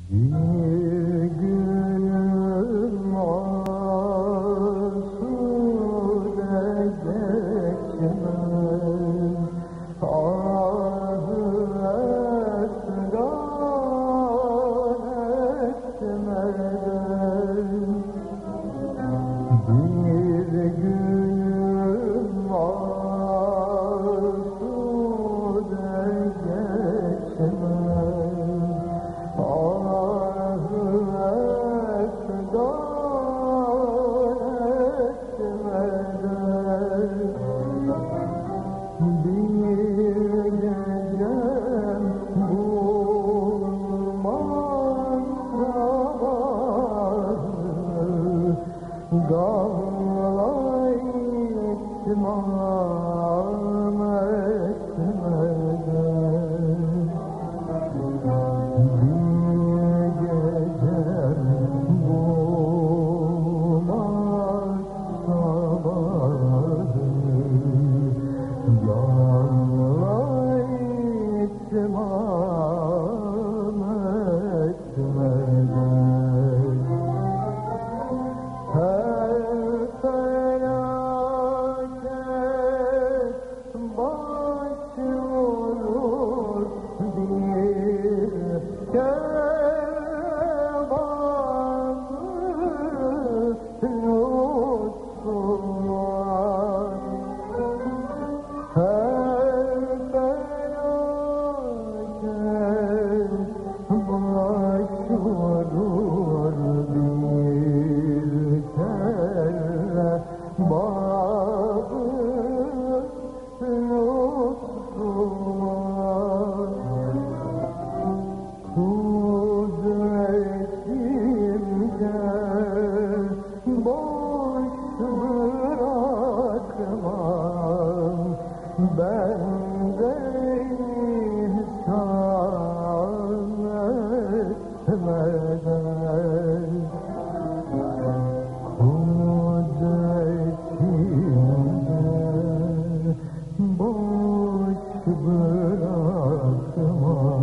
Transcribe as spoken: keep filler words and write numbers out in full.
Bir günüm asude geçmez, ahı esgan etmeden. Bir günüm asude geçmez, ahı esgan etmeden. Bir gecem bulmaz sabahı, gavlay itmam etmeden. Bir gecem bulmaz sabahı, gavlay itmam etmeden. Her felaket başvurur bir kervanı lütfu var. Her felaket başvurur bir kervanı lütfu var. Kudretimde boş bırakmam, ben de ihsan etmeden. Kudretimde boş bırakmam,